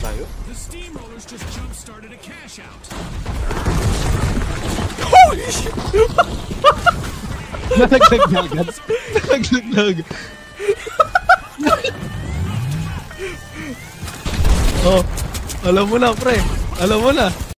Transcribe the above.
tayo? The steamrollers just jump-started a cash out. Holy shit! Nalaglag na agad. Nalaglag na agad. Oh, alam mo na, pre. Alam mo na.